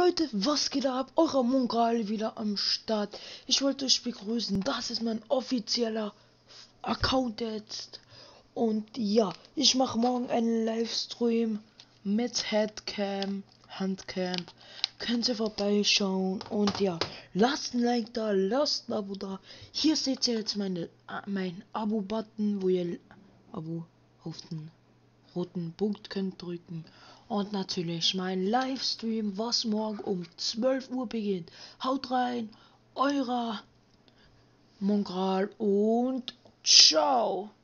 Leute, was geht ab? Euer Mongrel wieder am Start. Ich wollte euch begrüßen. Das ist mein offizieller Account jetzt. Und ja, ich mache morgen einen Livestream mit Handcam. Könnt ihr vorbeischauen. Und ja, lasst ein Like da, lasst ein Abo da. Hier seht ihr jetzt mein Abo-Button, wo ihr Abo auf den roten Punkt könnt drücken. Und natürlich mein Livestream, was morgen um 12 Uhr beginnt. Haut rein, euer Mongrel und ciao.